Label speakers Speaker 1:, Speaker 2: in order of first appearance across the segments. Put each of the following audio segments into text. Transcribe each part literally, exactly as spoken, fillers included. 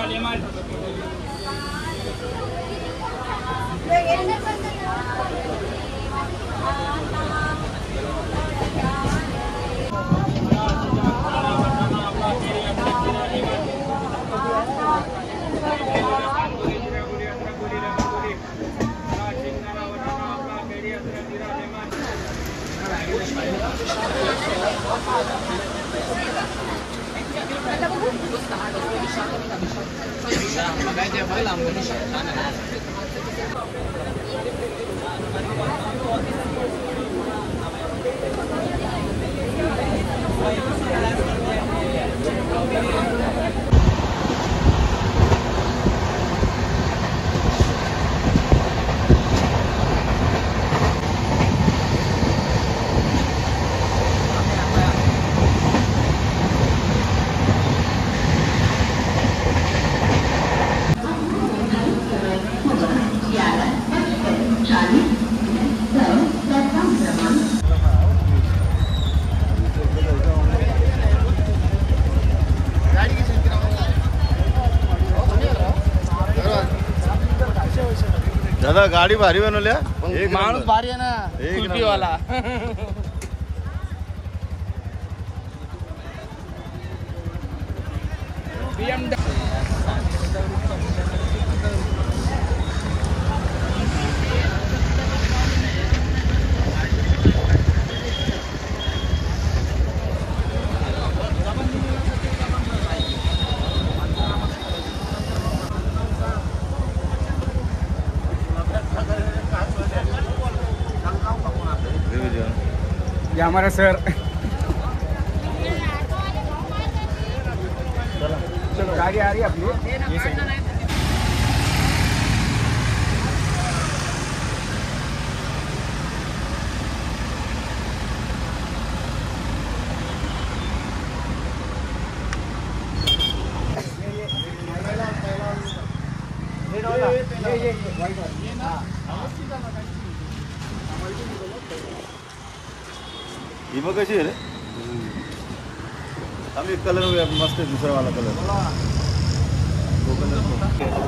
Speaker 1: दादा गाडी भारी बनवल्या,
Speaker 2: माणूस भारी आहे ना कुल्फी वाला.
Speaker 3: ये हमारा सर. चलो गाड़ी आ रही है अपनी. ये सही है. ये ये वाइट वाला.
Speaker 1: ही बघ कशी आहे रे. आम्ही कलर मस्त आहे, दुसरा वाला कलर. तो कलर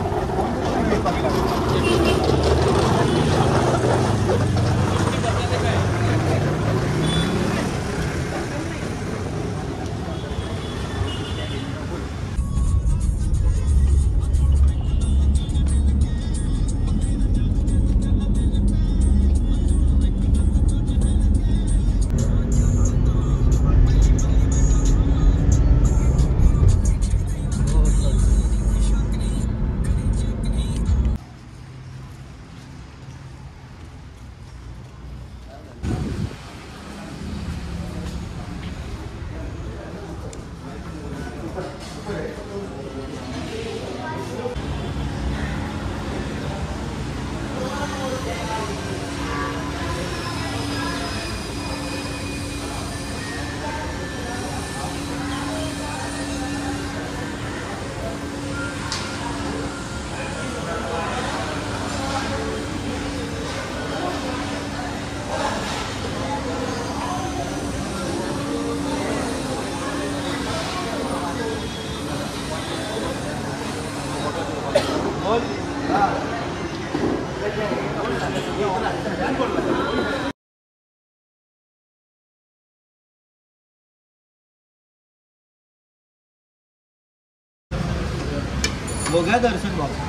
Speaker 1: बघा दर्शन बाबा.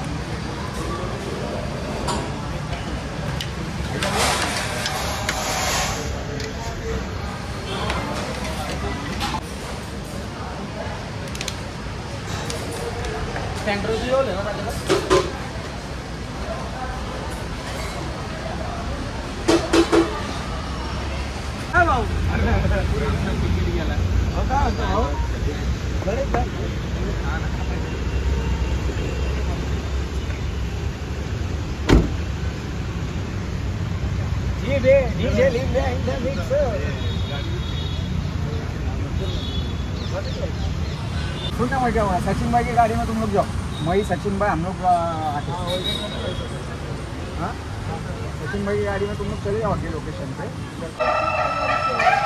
Speaker 1: सेंटर से हो लेना था. हां भाऊ होता भाऊ बड़े ये दे डीजे लिंक दे इन द मिक्स. सुनना मजा हुआ. सचिन भाई की गाड़ी में तुम लोग जाओ. मई सचिन भाई हम लोग हाँ सचिन भाई की गाड़ी में तुम लोग चले जाओ आगे लोकेशन पे.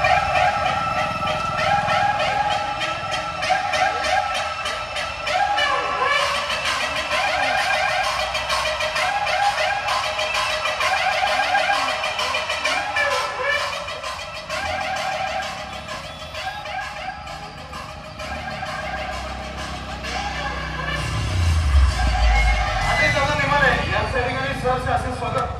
Speaker 4: सैनिकांनी सहर्ष असे स्वागत.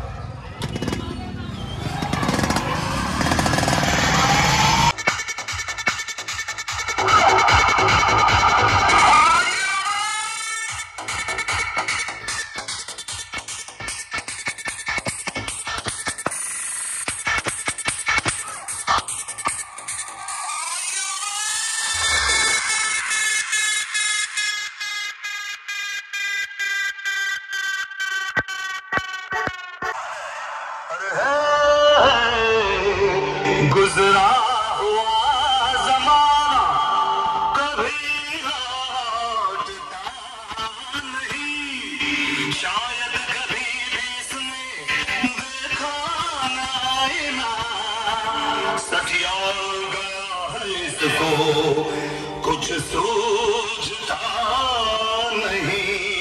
Speaker 5: गुजरा हुआ ज़माना कभी लौटता नहीं, शायद कभी भी इसने देखा नहीं ना, सखिया गया है इसको कुछ सूझता नहीं.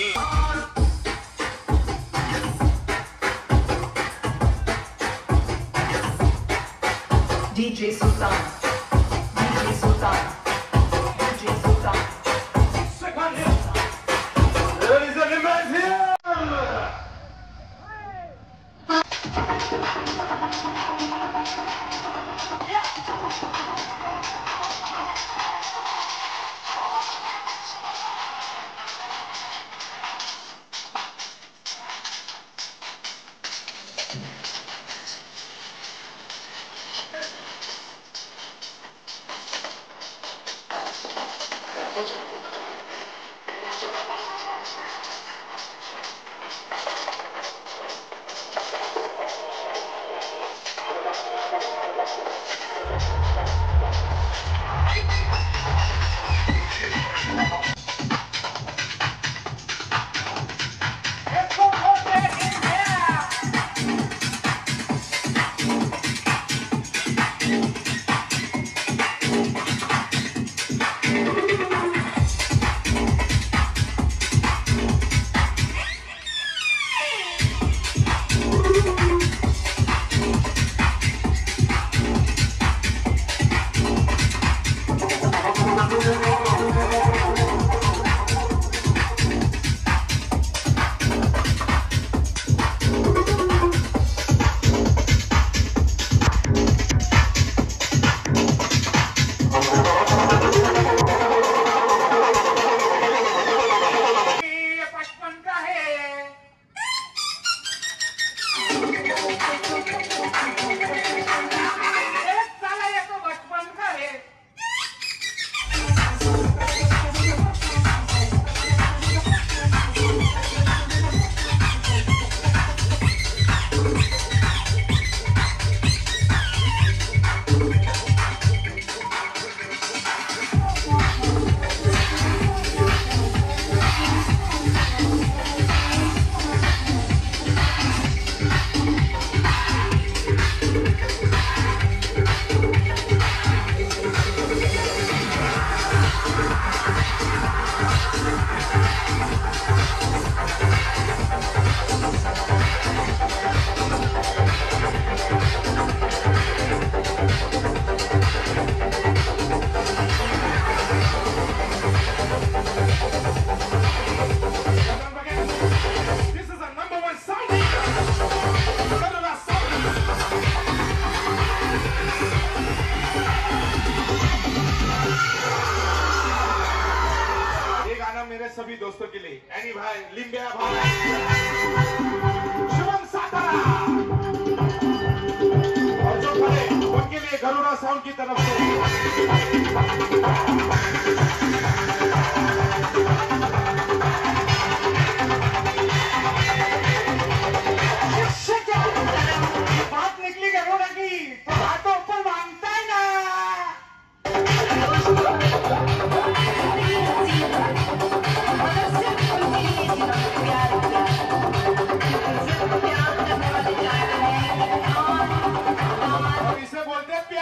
Speaker 6: D J Sultan, D J Sultan, D J Sultan.
Speaker 4: Second hit. Ladies and gentlemen, here. मेरे सभी दोस्तों के लिए, एनी भाई, लिंबिया भाई, शुभम सातारा और जो खड़े उनके लिए गरुड़ा साउंड की तरफ से बात निकली गरुड़ा की तो बात तो ऊपर मांगता है ना. इसे बोलते हैं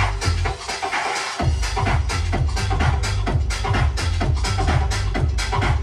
Speaker 4: प्यार.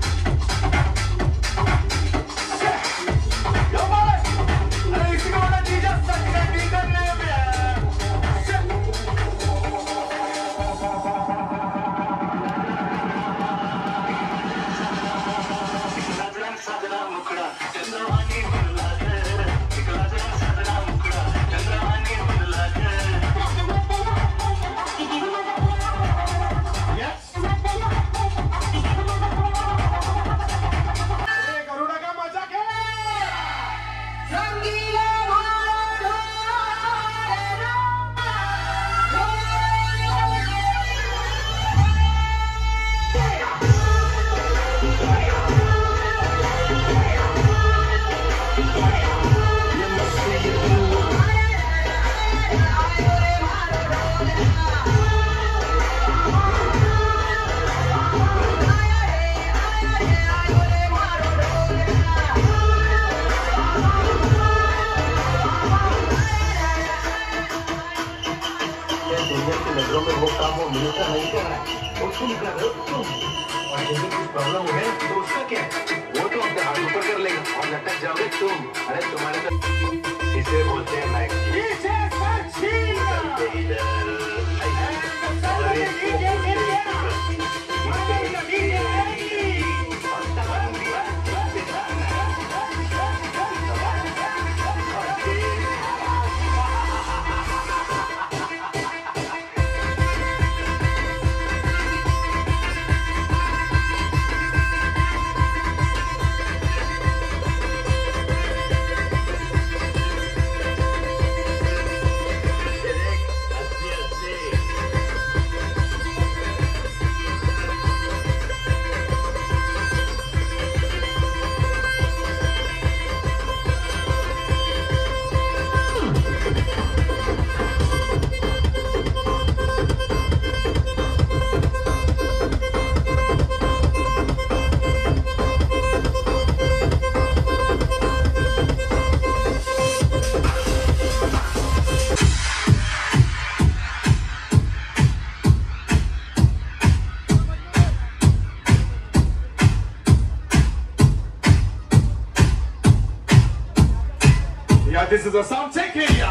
Speaker 5: प्रॉब्लम है तो उसका क्या है? वो तो अपने हाथ ऊपर कर लेगा और लटक जाओगे तुम। अरे तुम्हारे तो इसे बोलते हैं like
Speaker 7: This is a sound check here.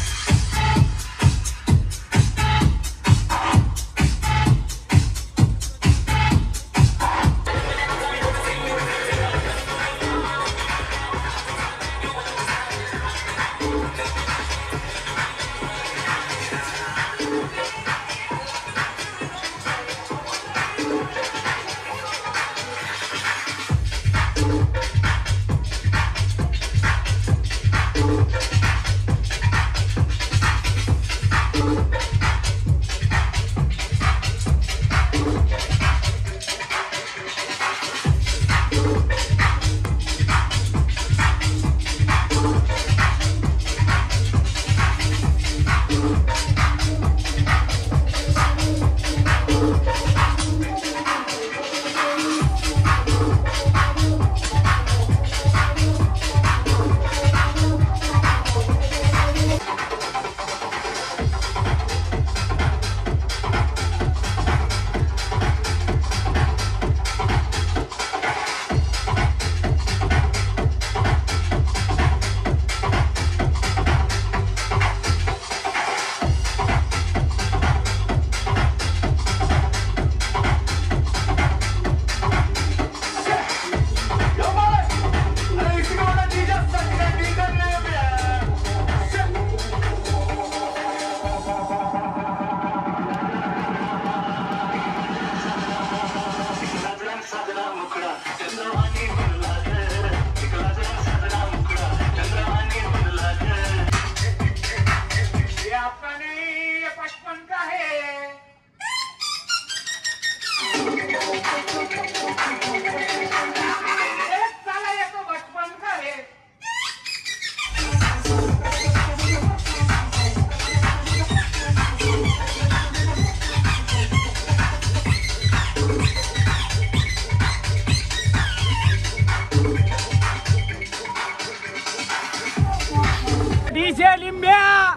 Speaker 3: DJ Limbya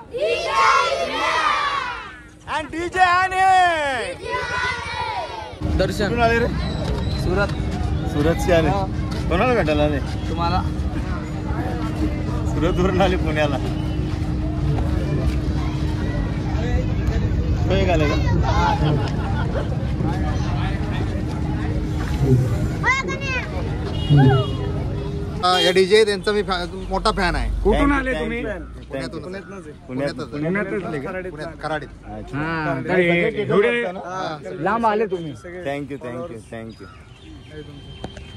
Speaker 3: and DJ आने
Speaker 2: दर्शन
Speaker 1: कुठून आले रे?
Speaker 2: सुरत
Speaker 1: सुरतचे आले. कोणाला भेटायला आले?
Speaker 2: तुम्हाला
Speaker 1: सुरतवरून आले पुण्याला. तो एक आले का?
Speaker 8: या डीजे त्यांचा मी मोठा फॅन आहे.
Speaker 3: कुठून आले तुम्ही?
Speaker 8: पुण्यातून
Speaker 1: पुण्यातच
Speaker 8: पुण्यात कराडीत.
Speaker 3: लांब आले तुम्ही.
Speaker 1: Thank you thank you thank you